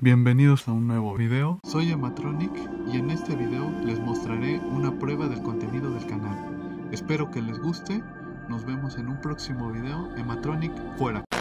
bienvenidos a un nuevo video. Soy Ematronic y en este video les mostraré una prueba del contenido del canal. Espero que les guste, nos vemos en un próximo video. Ematronic fuera.